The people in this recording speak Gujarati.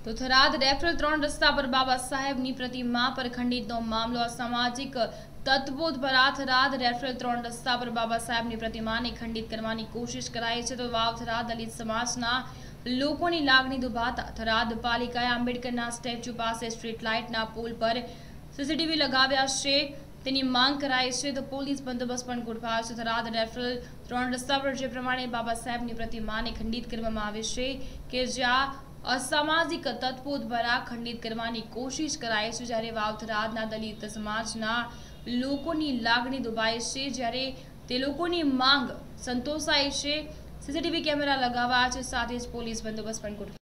તો થરાદ રેફરલ 3 રસ્તા પર બાબા સાહેબની પ્રતિમા પર ખંડિતનો મામલો અસામાજિક તત્વો દ્વારા થરાદ રેફરલ 3 રસ્તા પર બાબા સાહેબની પ્રતિમાને ખંડિત કરવાની કોશિશ કરાઈ છે। તો વાવ થરાદ દલિત સમાજના લોકોની લાગણી દુભાતા થરાદ પાલિકાએ આંબેડકરના સ્ટેચ્યુ પાસે સ્ટ્રીટ લાઇટના પોલ પર સીસીટીવી લગાવ્યા છે, તેની માંગ કરાઈ છે। તો પોલીસ બંદોબસ્ત પણ ગોઠવાયો છે। થરાદ રેફરલ 3 રસ્તા પર જે પ્રમાણે બાબા સાહેબની પ્રતિમાને ખંડિત કરવામાં આવે છે કે જ્યાં અસામાજિક તત્વો દ્વારા ખંડિત કરવાની કોશિશ કરાઈ છે, જ્યારે વાવ થરાદના દલિત સમાજના લોકોની લાગણી દુભાઈ છે, જ્યારે તે લોકોની માંગ સંતોષાઈ છે। સીસીટીવી કેમેરા લગાવ્યા છે, સાથે જ પોલીસ બંદોબસ્ત પણ ગોઠવાયો।